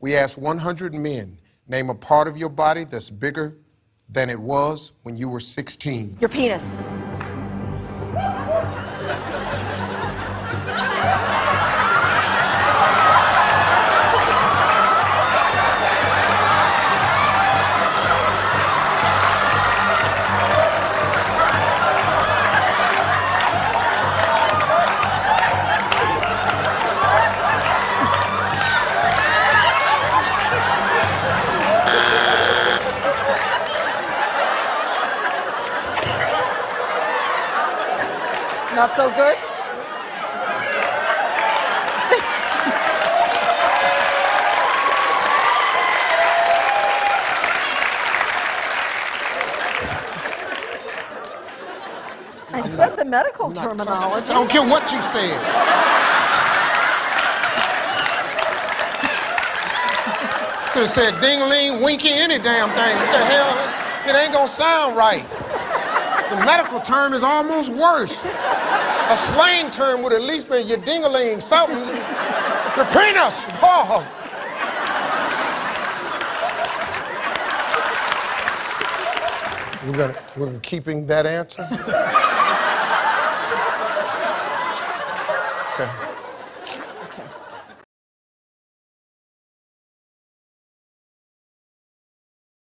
We asked 100 men, name a part of your body that's bigger than it was when you were 16. Your penis. Not so good? I said the medical terminology. I don't care what you said. Could have said ding-a-ling, winky, any damn thing. What the hell? It ain't gonna sound right. The medical term is almost worse. A slang term would at least be your ding-a-ling, something. Your penis! Oh. We're keeping that answer?